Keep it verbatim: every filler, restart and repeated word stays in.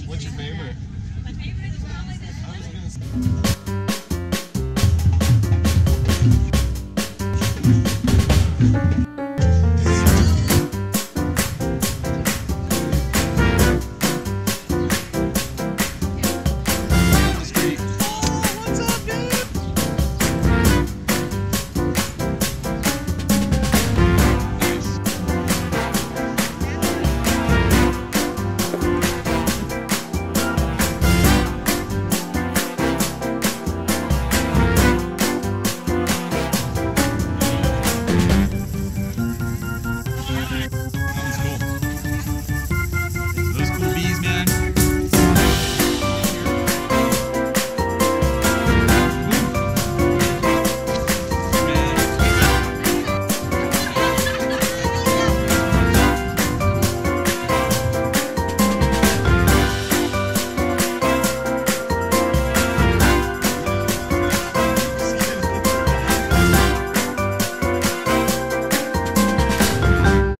What's your favorite? My favorite is probably this I one. was gonna say.